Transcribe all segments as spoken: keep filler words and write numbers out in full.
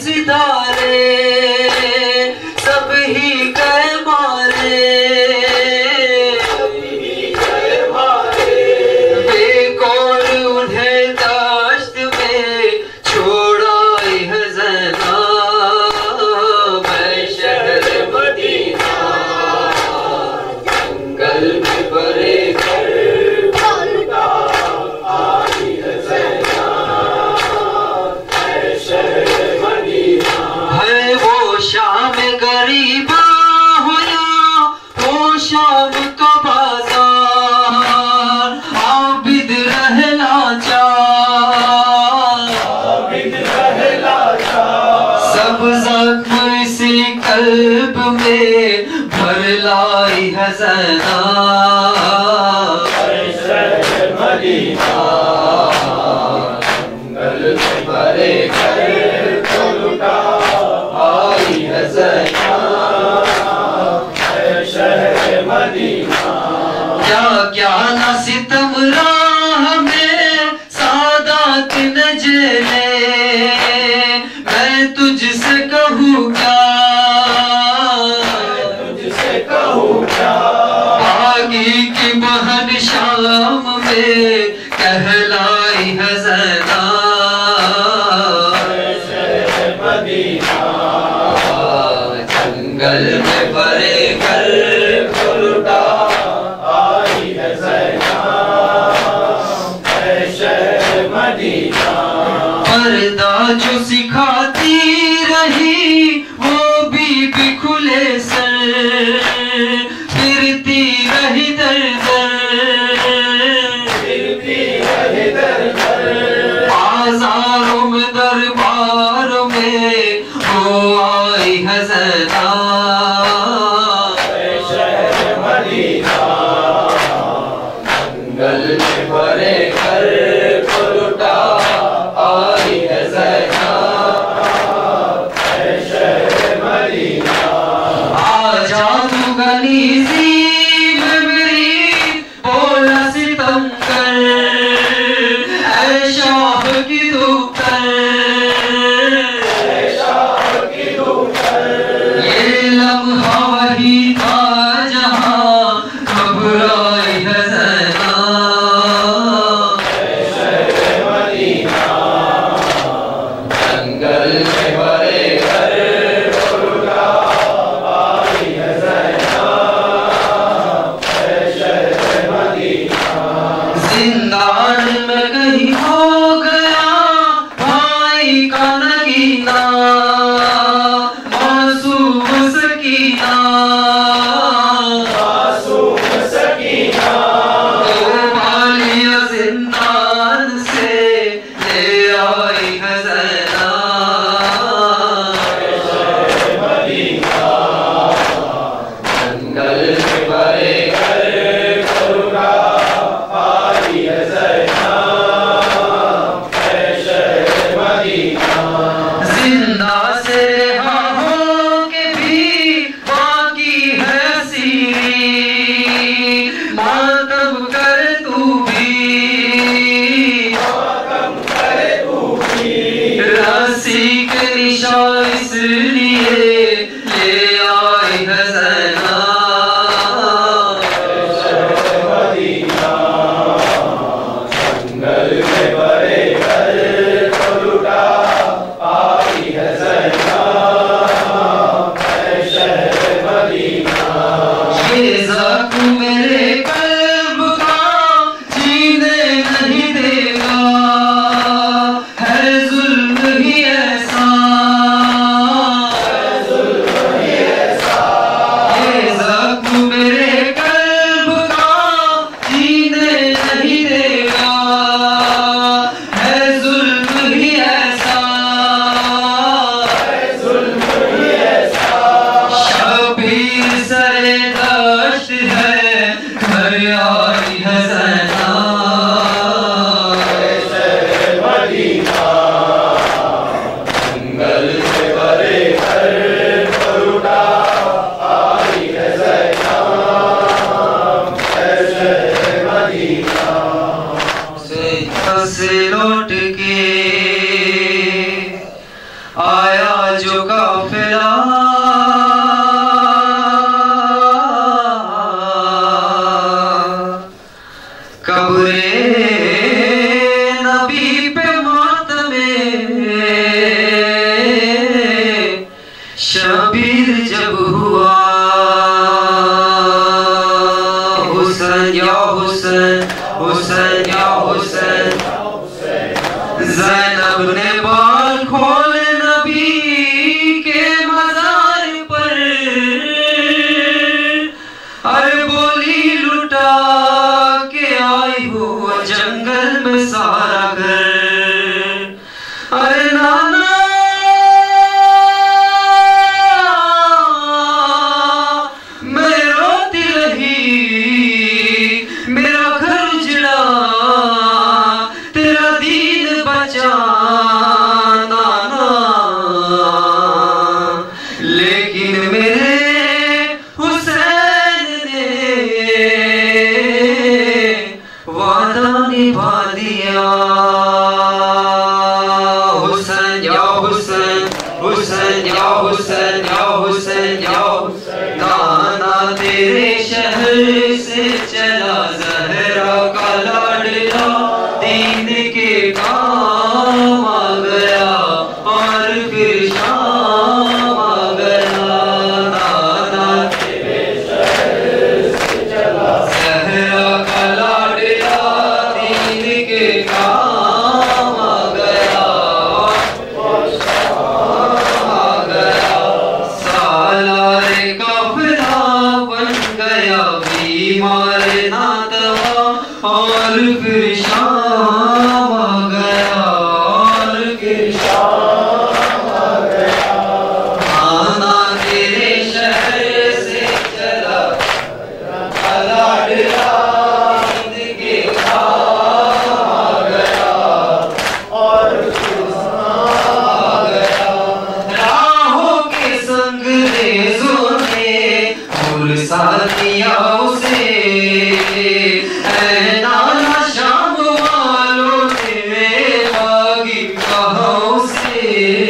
सितारे सब ही गए मारे, बेकौल उन्हें दाश्त में छोड़ा है ज़ना। मैं शहर मदीना जंगल में बड़े घर आई है ज़ना। मैं शहर मदीना है वो शाम गरीबा हुआ वो शाम का बाजार, आबिद रहना चाह सब जख्म इसी कल्ब में भर लाई है ज़ना। शहर मदीना जंगल में बड़े घर को लुटा आई है ज़ना। शहर मदीना क्या क्या न सितम राह में सादात न जले, मैं तुझसे कहूँ क्या तुझसे कहूँ क्या आगे की बहन शाम में कहलाई है ज़ना। शहर मदीना जंगल में बड़े घर को लुटा आई है ज़ना। शहर मदीना पर्दा जो सिखाती रही वो बीबी खुले सर फिरती रही दर दर, फिरती रही दर दर बाजारों में दरबारों में वो आई है ज़ना। शहर मदीना जंगल में बड़े घर को लुटा आई है ज़ना। शहर मदीना आजा तू गली ज़ीब मेरी बोला सितम कर, ऐ शाह की दुख्तर ऐ शाह की दुख्तर, ये लम्हा वही था जहाँ घबराई है ज़ना। शहर मदीना जंगल में बड़े घर को लुटा आई है ज़ना। शहर मदीना जिंदान में कहीं हो गया भाई का नगीना, मासूम सकीना मासूम सकीना तो मालिया जिंदान से ले आई है ज़ना। शहर मदीना जंगल में बड़े घर को लुटा आई है ज़ना। शहर मदीना जिंदा से रहा हो के भी बाकी है सीरी, मातम कर तू भी मातम कर तू भी, रस्सी के निशान इसलिए ले आई है ज़ना। शहर मदीना जंगल में बड़े घर को लुटा आई है ज़ना। शहर मदीना ये ज़ख्म मेरे कल्ब का जीने नहीं देगा, है जुल्म ही ऐसा है जुल्म आया जो काफिला कब्रे नबी पे मातमे शबीर जब हुआ हुसैन या हुसैन हुसैन या हुसैन ज़ैनब ने बाल खोले नबी के मज़ार पर अरे बोली लुटा के आई हो जंगल में सारा घर अरे नाना मैं रोती रही मेरा घर उजड़ा तेरा दीन बचा नाना लेकिन मेरे हुसैन ने वादा निभा दिया हुसैन या हुसैन हुसैन या हुसैन या हुसैन या नाना तेरे शहर से चला ज़हरा का लाडला दीन के काम आ गया और फिर शाम आ गया नाना तेरे शहर से चला ज़हरा का लाडला दीन के काम आ गया और शाम आ गया सालार काफिला बन गया बीमार ना दवा और फिर शाम आ गया और फिर शाम आ गया नाना तेरे शहर से चला लाडला दीन के काम आ गया और फिर शाम आ गया राहों के संग रेज़ों ने गुरसा दिया उसे ऐ नाना शाम वालों ने मांगी कहाँ से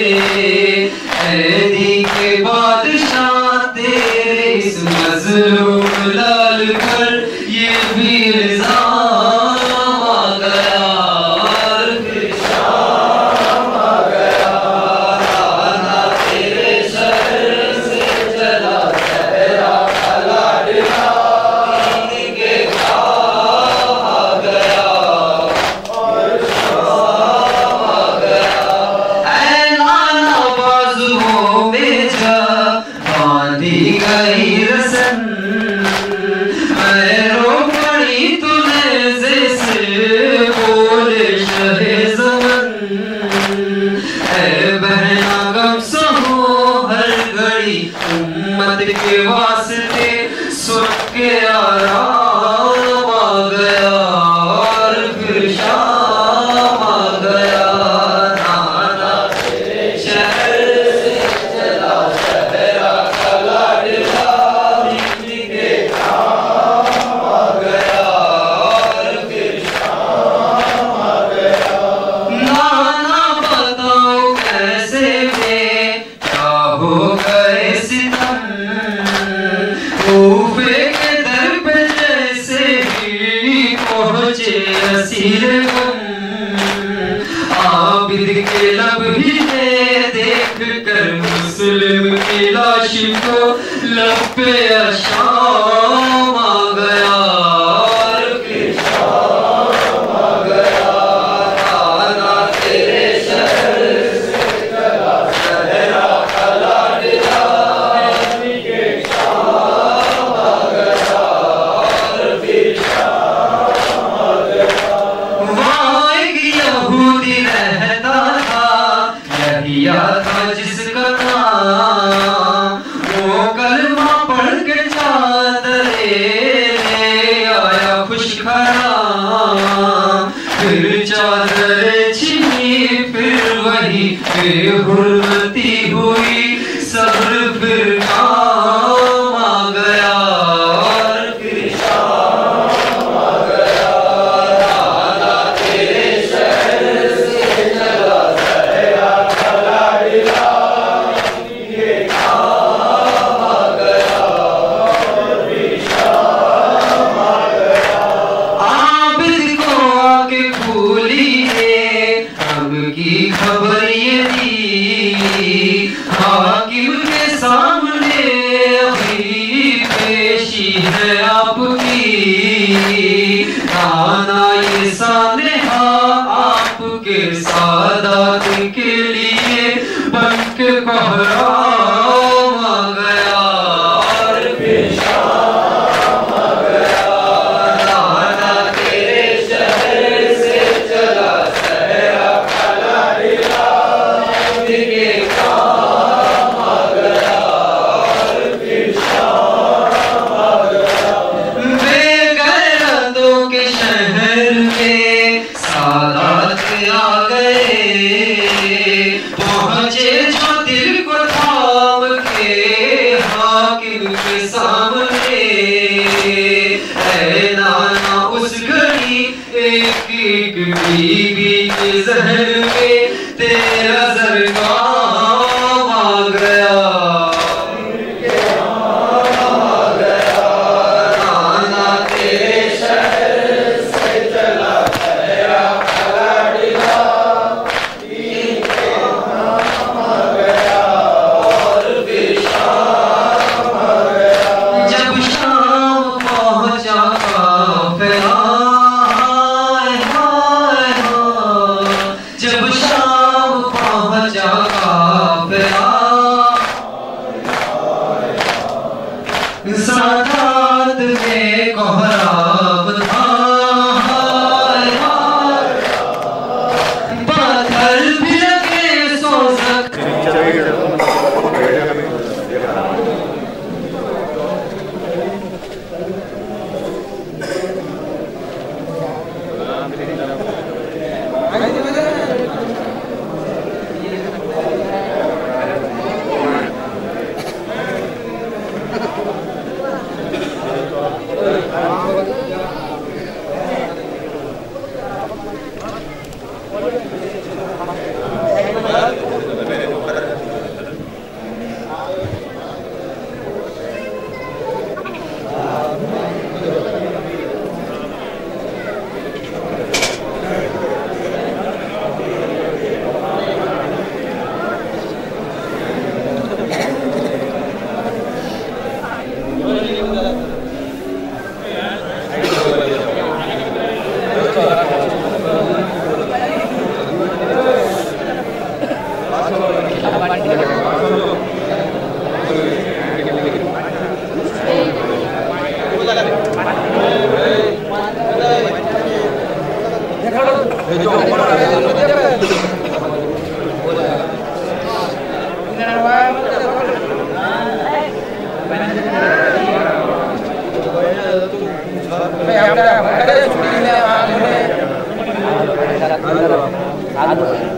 ऐदी के बादशाह तेरे इस मज़लूम लाल पर ये भी इल्ज़ाम आ गया और फिर शाम आ गया नाना तेरे शहर से चला ज़हरा का लाडला दीन के काम आ गया और शाम आ गया ऐ नाना बाजुओं में जा बांधी गई रस्म मैं रो पड़ी तूने जैसे बोले शहे ज़मन ऐ बहना गम सहो हर घड़ी उम्मत के वास्ते सुन के आराम आ गया और फिर शाम आ गया नाना तेरे शहर से चला ज़हरा का लाडला दीन के काम आ गया और फिर शाम आ गया नाना बताओ कैसे में क्या हो गए सितम कूफे के दर पे जैसे ही पहुंचे असीर गम आबिद के लब ही ने देख कर मुस्लिम की लाश को लब पे शाम आ गया और फिर शाम आ गया नाना तेरे शहर से चला ज़हरा का लाडला दीन के काम आ गया और फिर शाम आ गया वहाँ एक यहूदी रहता था यहिया था जिसका नाम वो कलमा पढ़ के चादरे ले आया खुशखराम फिर चादरे छीनी फिर वही बेहुरमती हुई सब्र फिर काम आ गया और फिर शाम आ गया नाना तेरे शहर से चला ज़हरा का लाडला हाकिम के सामने अभी पेशी है आपकी, आना ये सानेहा आपके सादात के लिए बन के कोहराम आ गया, पेशाम आ गया। नाना तेरे शहर से चला सहरा खलारिया के काम आ गया, पेशाम आ गया। बेगैरतों के शहर में सादात आ गए, पहुंचे जो दिल को थाम के हाकिम के सामने। ऐ नाना उस घड़ी एक एक बीबी के जहर में तेरा सरगाम आ गया, आ गया। नाना तेरे शहर से चला गया खलाड़िया, जब शाम पहुंचा काफिला, हाय हाय हाय। जब शाम पहुंचा काफिला, सादात में कोहराम था, हाय हाय। पत्थर भी लगे सोजक, Ada